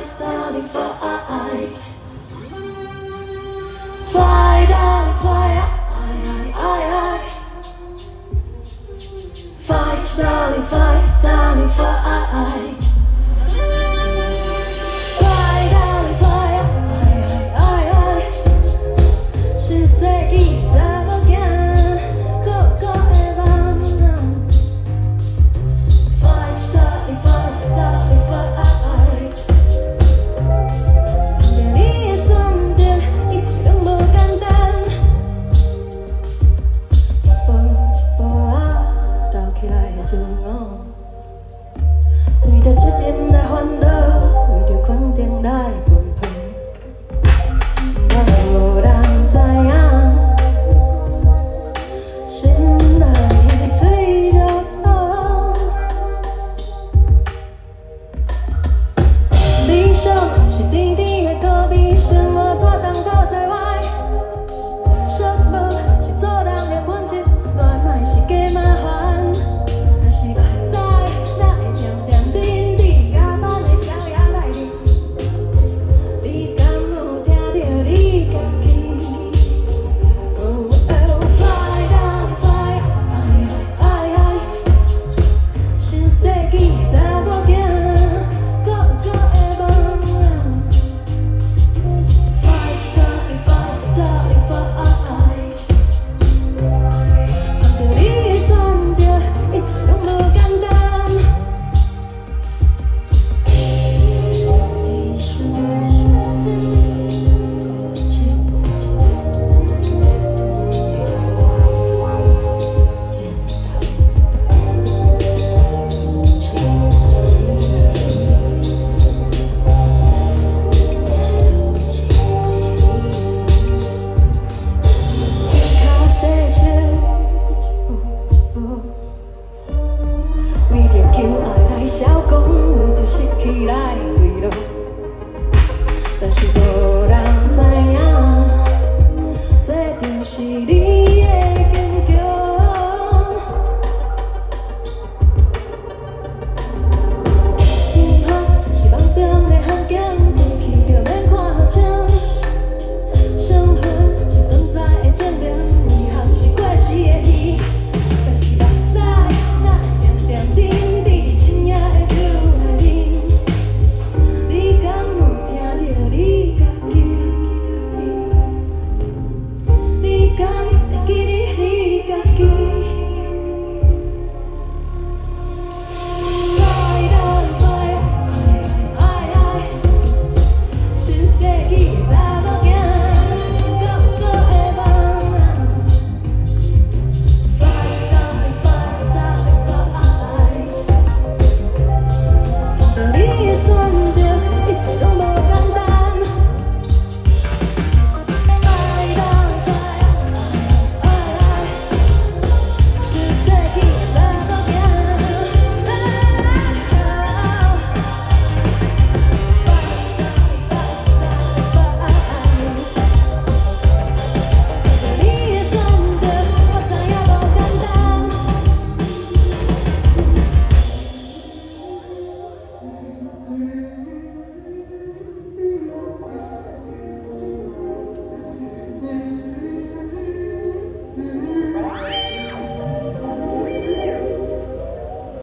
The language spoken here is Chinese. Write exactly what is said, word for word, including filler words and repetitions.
darling, fight. Fly, darling, fly, I, I, I. Fight, darling, fight, darling, fight. Fly, darling, fly, I, I, I. 신세기 잡아간 고고해방. Fight, darling, fight, darling, fight. 내리의 손들 이처럼 못 간단. 짚어 짚어 알아起来的真我，为着这点来欢乐，为着肯定来分配，我无人知影，心内的脆弱。理想是甜甜的可比，生活所当作在外，什么是做人的本质，恋爱是假麻烦。小讲为着失去来对路，但是无人知影，这就是你。